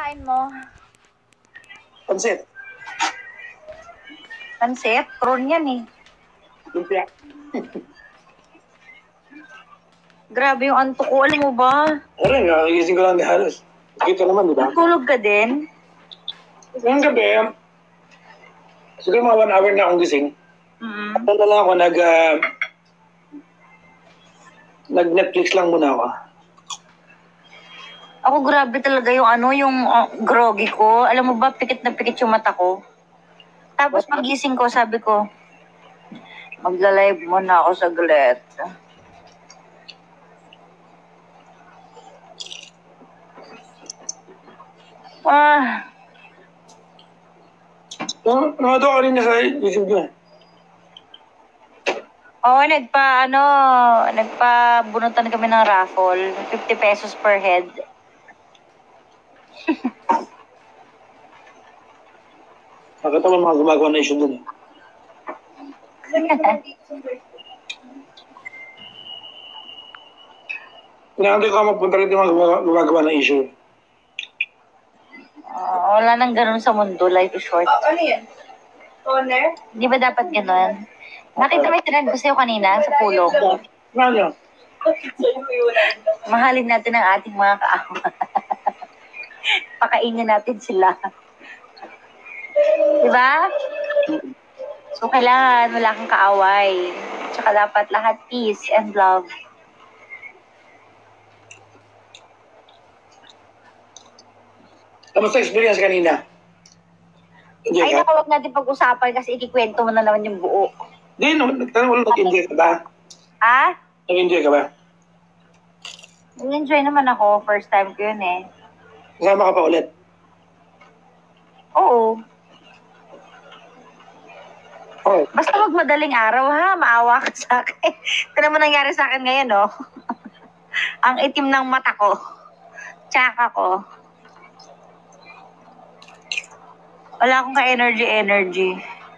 kinakain mo? Pansit. Pansit? Prawn yan eh. Lumpia. Grabe yung antok ko, alam mo ba? Wala nga, nagising ko lang di halos. Kita naman, di ba? Natulog ka din? Ngayong gabi, siguro mga 1 hour na akong gising. Mm. Punta lang ako, nag-Netflix lang muna ako. Ako grabe talaga yung yung groggy ko. Alam mo ba, pikit na pikit yung mata ko. Tapos pagising ko, sabi ko, magla-live muna ako saglit. Nanood ako rin sa YouTube ko. Oo, nagpabunutan kami ng raffle. 50 pesos per head. Nakatawa mga gumagawa na issue dun. Pinakantay ko magpunta rin yung mga gumagawa na issue. Wala nang ganun sa mundo. Life is short. Ano yan? Toner? Di ba dapat ganun? Nakita mo yung trend ko sa'yo kanina sa pulong. Ano? Mahalin natin ang ating mga kaawa. Pakainin natin sila. Diba? So, kailangan wala kang kaaway. Tsaka dapat lahat peace and love. Kamusta experience kanina? Enjoy Ay, ka? naku, wag natin pag-usapan kasi ikikwento mo na naman yung buo. Di, nagtanong ko lang, nag-enjoy ka ba? Ha? Nag-enjoy ka ba? Nag-enjoy naman ako. First time ko yun eh. Kasama ka pa ulit? Oo. Oo. Basta wag madaling araw ha. Maawa ka sa akin. Ito naman nangyari sa akin ngayon, no? Ang itim ng mata ko. Tsaka ko. Wala akong ka-energy.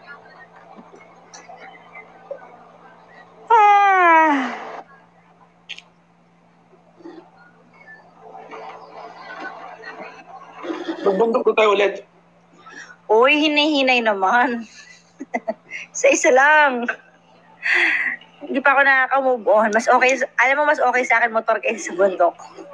Magbundok ko tayo ulit. Uy, hinihinay naman. Sa isa lang. Hindi pa ako nakaka-move on. Mas okay, alam mo, mas okay sa akin motor kaysa sa bundok.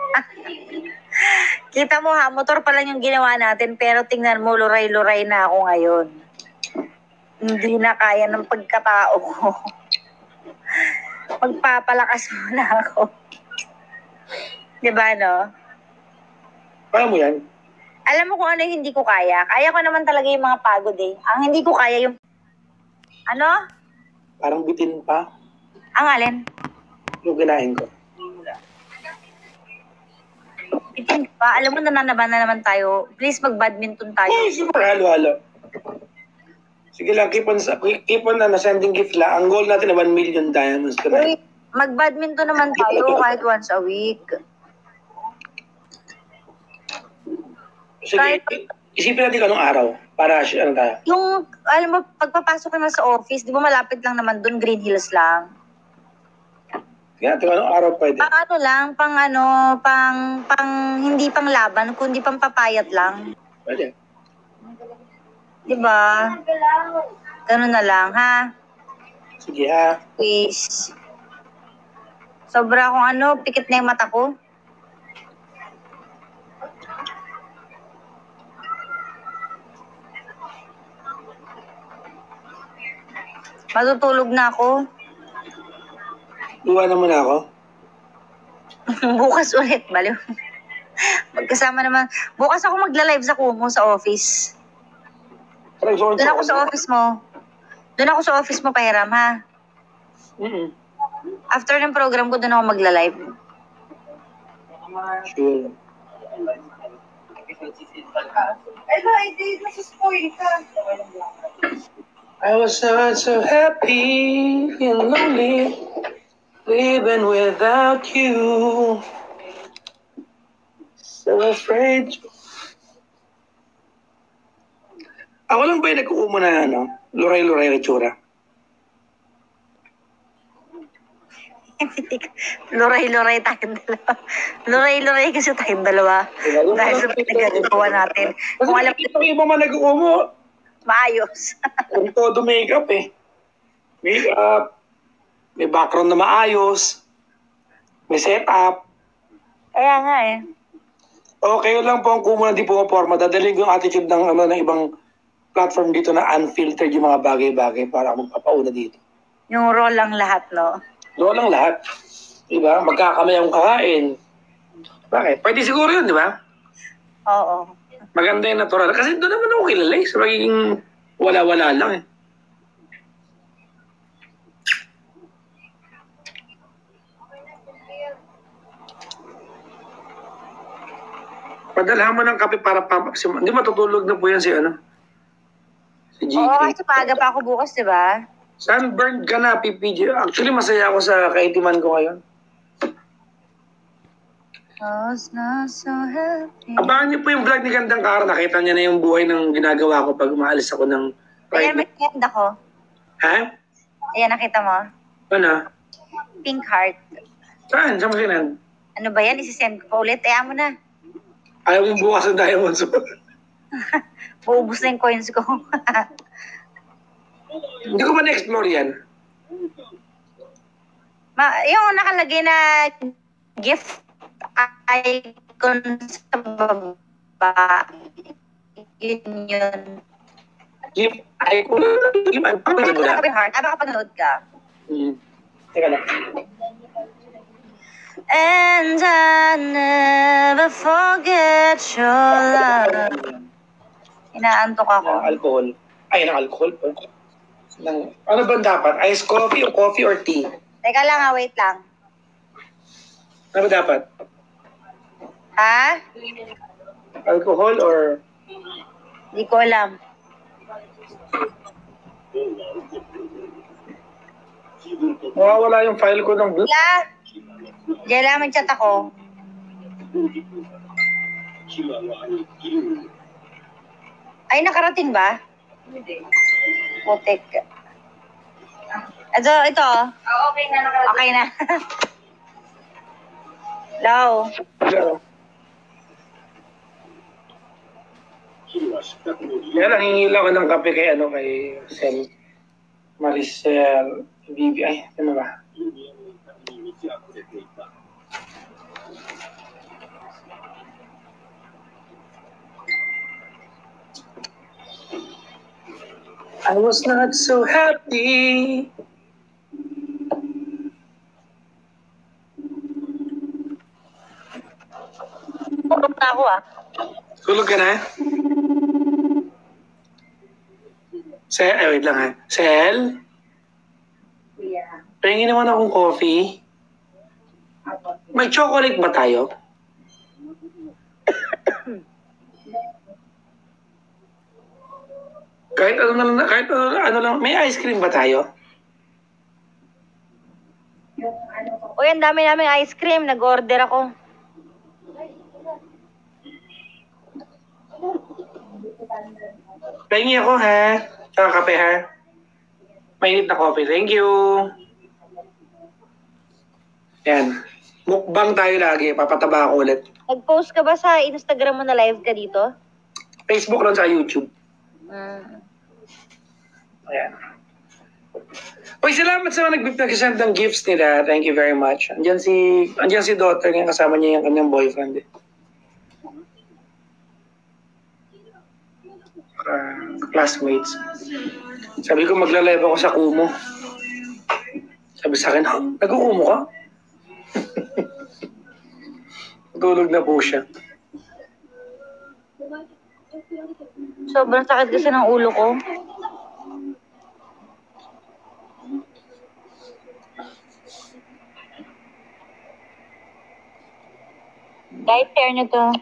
Kita mo ha, motor pa lang yung ginawa natin, pero tingnan mo, luray-luray na ako ngayon. Hindi na kaya ng pagkatao ko. Magpapalakas muna ako. Diba, no? Kaya mo yan? Alam mo kung ano yung hindi ko kaya? Kaya ko naman talaga yung mga pagod eh. Ang hindi ko kaya yung... Ano? Parang bitin pa. Ang alin? Yung ginahin ko. Bitin pa. Alam mo, nananaban na naman tayo. Please, mag-badminton tayo. Ay, super halo-halo. Sige lang, keep on sending gift lang. Ang goal natin na 1 million diamonds ka na. Uy, mag-badminton naman tayo kahit once a week. Sige, Kahit- isipin natin anong araw para ano tayo. Yung, alam mo, pagpapasok ka na sa office, di ba malapit lang naman doon, Green Hills lang. Sige natin anong araw pwede. Pang ano lang, hindi pang laban, kundi pang papayat lang. Pwede. Di ba? Ganun na lang, ha? Sige ha. Please. Sobra akong pikit na yung mata ko. Matutulog na ako. Iwanan mo na ako. Bukas ulit, baliw. Magkasama naman. Bukas ako magla-live sa Kumu sa office. Doon ako sa office mo. Doon ako sa office mo, Pahiram, ha? After ng program ko, doon ako magla-live. Sure. Hindi, nasa-spoil ka. I was so happy and lonely living without you. So afraid. Ako lang ba yung nagkukumo na luray-luray na tsura? Luray-luray tayong dalawa. Luray-luray kasi tayong dalawa. Dahil sa pinagagawa natin. Kasi Kung alam nakikita ko yung iba man nag-uumo. maayos. Kung todo makeup eh. Makeup. May background na maayos. May setup. Kaya nga eh. Okay lang po ang kumo na di pumaporma. Dadaling yung attitude ng ibang platform dito na unfiltered yung mga bagay-bagay para magpapauna dito. Yung raw lang lahat, no? Doon lang lahat. Diba? Magkakamay ang kakain. Bakit? Pwede siguro yun, di ba? Oo. Maganda yung natural. Kasi doon naman ako kilala eh. Sa magiging wala-wala lang eh. Padalhan mo ng kape para pampaksim. Hindi matutulog na po yan si Si GK. Oo, kasi maaga pa ako bukas, di ba? Sunburned ka na, PPJ. Actually, masaya ako sa kaitiman ko ngayon. I was not so happy. Abangan niyo po yung vlog ni Gandang Kara. Nakita niya na yung buhay ng ginagawa ko pag umaalis ako ng Ayan, may private. trend ako. Ha? Ayan, nakita mo? Ano? Pink heart. Saan? Saan mo sinan? Ano ba yan? Isisend ko pa ulit. Ayan mo na. Ayaw mong bukas ng diamonds. Buubos na yung coins ko. Hindi ko man na-explore yan. Yung nakalagay na gift icon sa baba. Yun. Give icon. Give icon. Ano ka ba heart? Baka panood ka. Teka lang. And I never forget your love. Inaantok ako. Alcohol. Ay, ng alcohol po. Ano ba dapat? Ice coffee o coffee or tea? Teka lang wait lang. Ano ba dapat? Ha? Alcohol or... Hindi ko alam. Mawawala yung file ko ng blue. Diyan lang mag-chat ako. Ay, nakarating ba? Putik. Ito. Okay na nakarating. Okay na. Hello. Kaya lang, hingi lang ako ng kape kay Maricel Vivi. Ay, ano ba? I was not so happy. Purok na ako Tulog ka na? Wait lang ha. Sel? Yeah. Pahingin naman akong coffee. May chocolate ba tayo? kahit ano lang, may ice cream ba tayo? Uy, ang dami naming ice cream. Nag-order ako. Pahingi ako ha. Tsaka kape ha. Mainit na coffee. Thank you. Yan. Mukbang tayo lagi. Papataba ako ulit. Nag-post ka ba sa Instagram mo na live ka dito? Facebook lang sa YouTube. Ayan. Uy, salamat sa mga nag-send ng gifts nila. Thank you very much. Andiyan si daughter ngayon, kasama niya yung kanyang boyfriend. Classmates. Sabi ko magla-live ako sa Kumu. Sabi sa akin, nag-Kumu ka? Tulog na po siya. Sobrang sakit kasi ng ulo ko. Kahit share nyo to.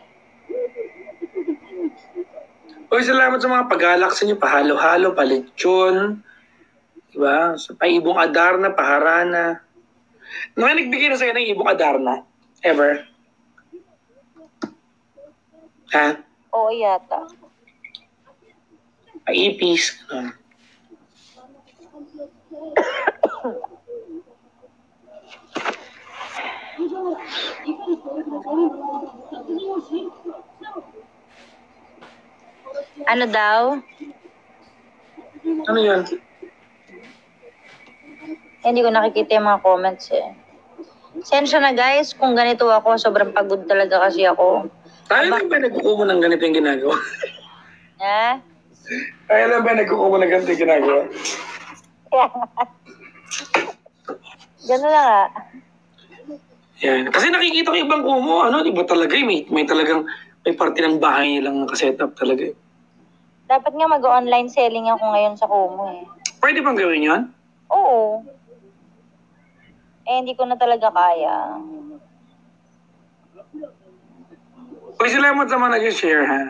Uy, salamat sa mga pag-alak sa inyo. Pahalo-halo, palitsyon. Diba? Sa paibong Adarna, paharana. Nung nagbigay na sa'yo ng ibong Adarna? Ever? Ha? Oo, yata. Paipis. Ano daw? Ano yan? Hindi ko nakikita yung mga comments eh. Sensya na guys, kung ganito ako, sobrang pagod talaga kasi ako. Tayo lang ba nagkukumo ng ganito yung ginagawa? Ha? Tayo lang ba nagkukumo ng ganito yung ginagawa? Gano'n na nga. Yan. Kasi nakikita ko ibang kumo, ano, di ba talaga, may talagang, may parte ng bahay nilang nakasetup talaga. Dapat nga mag-online selling ako ngayon sa Kumu eh. Pwede bang gawin yan? Oo. Eh, hindi ko na talaga kaya. Uy, salamat sa mga nag-share, ha?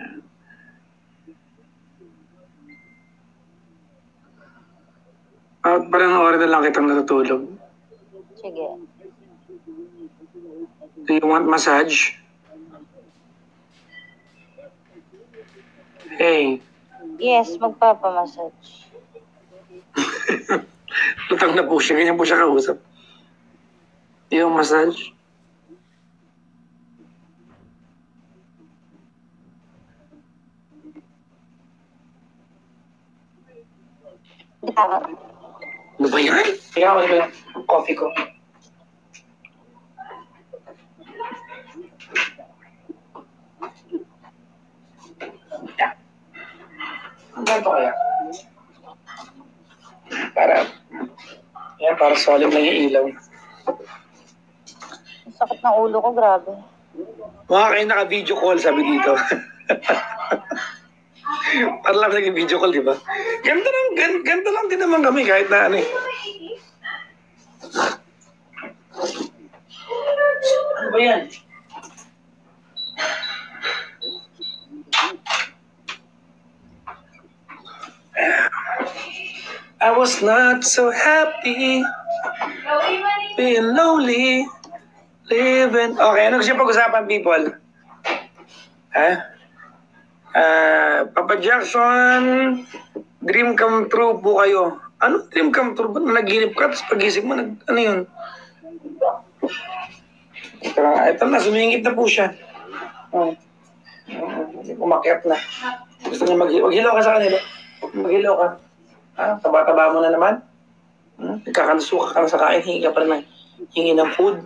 Parang oras na lang kitang natutulog. Sige. Do you want massage? Hey, Yes, magpapamassage. lutang na po siya. Ganyan po siya kausap. Yung massage? Ano ba yan? Kaya ako yung coffee ko. Ang ganito kaya? Para solid lang yung ilaw. Ang sakit ng ulo ko, grabe. Mga kayo naka-video call, sabi dito. Para lang naging video call, di ba? Ganda lang din naman kami kahit na ano eh. Ano ba yan? I was not so happy being lonely, living... Okay, ano gusto yung pag-usapan, people? Ha? Papa Jackson, dream come true po kayo. Ano dream come true? Ba't naginip ka, tapos pagising mo, ano yun? Ito na, sumingit na po siya. Umakyat na. Gusto niya mag-hilaw ka sa kanila. Mag-hilaw ka. Taba-taba mo na naman. Nagkakalusuka ka na sa kain, hingi ka pa rin hingi ng food.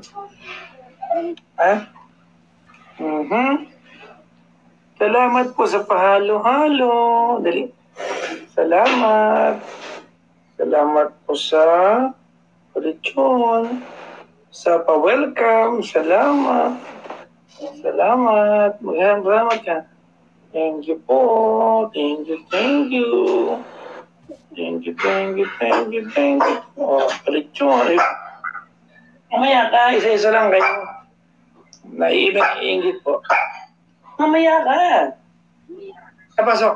Salamat po sa pahalo-halo. Dali. Salamat. Salamat po sa lechon. Sa pa-welcome. Salamat. Salamat. Salamat ka. Thank you po. Thank you. Thank you. Thank you. Oh, lechon. Mamaya ka. Isa-isa lang kayo. Naiibig po. Mamaya ka. Napasok.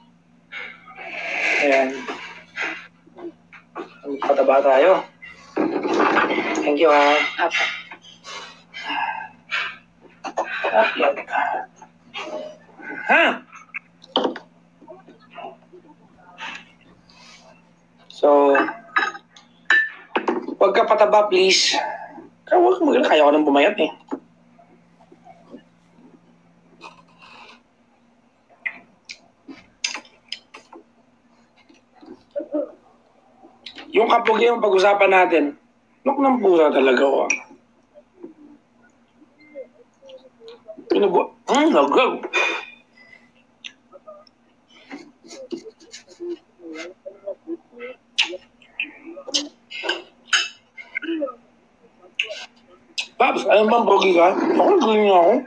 Ayan. Pataba tayo. Thank you, ha. Ha? So, huwag ka pataba, please. Huwag mo, kaya ko nang bumayat eh. Yung kapag yung pag-usapan natin, nok ng pusa talaga ko. Nagag. Paps, alam bang pogi ka? Ako, guling niya ako.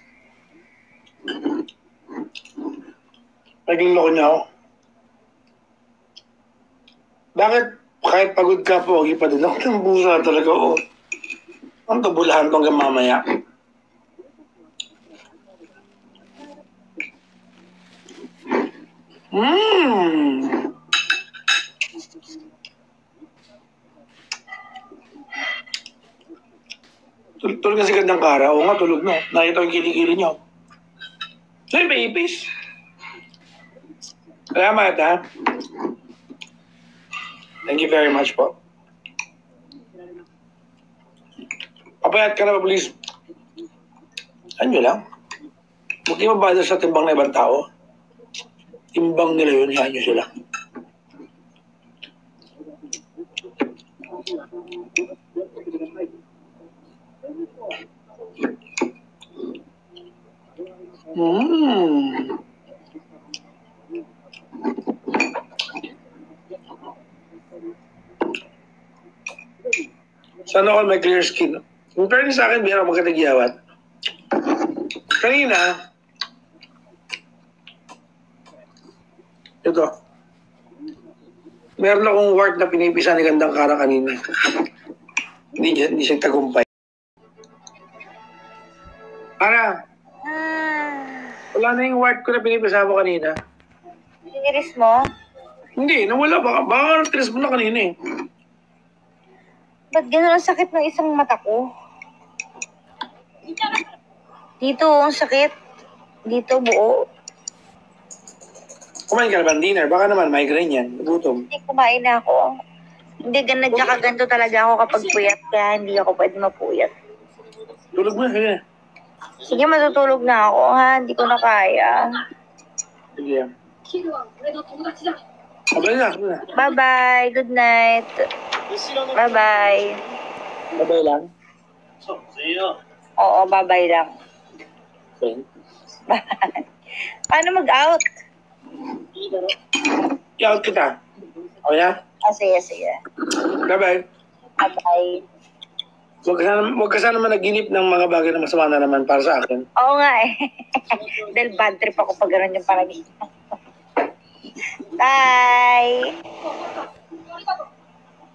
Naging loko niya ako. Bakit kahit pagod ka, pogi pa din? Ako ng busa talaga, oh. Ang tabulahan ko hanggang mamaya. Tulog na si Gandang Kara. Oo nga, tulog na. Nakita ko yung kilikili niyo. Sa'yo, may ipis. Salamat, ha? Thank you very much po. Papayat ka na ba, please? Ano lang? Huwag kayo mabada sa timbang na ibang tao. Timbang nila yun, saan nyo sila. Mmm. Sana ako may clear skin. Kung fairness sa akin, bihira ako magkatagyawat. Kanina, ito, meron akong wart na pinipisa ni Gandang Kara kanina. Hindi siya tagumpay. Ara, wala na yung wart ko na pinipisa mo kanina. Siniris mo? Hindi, nawala. Baka na-stress mo na kanina eh. Ba't gano'n ang sakit ng isang mata ko? Dito, ang sakit. Dito, buo. Kumain ka na ba ng dinner? Baka naman migraine yan. Nagutom. Hindi, kumain na ako. Hindi, nagkakaganto talaga ako kapag puyat. Kaya hindi ako pwede mapuyat. Tulog mo na. Sige. Sige, matutulog na ako, ha? Hindi ko na kaya. Sige. Sabay na. Bye-bye. Good night. Bye-bye. Sabay lang. Oo, bye-bye lang. Okay. Paano mag-out? I-out kita. Okay na? Sige, sige. Bye-bye. Bye-bye. Huwag ka sana managinip ng mga bagay na masama na naman para sa akin. Oo nga eh. Dahil bad trip ako pag gano'n yung panaginip. Bye!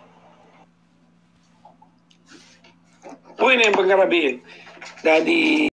Uy na yung pagkarabihin. Daddy...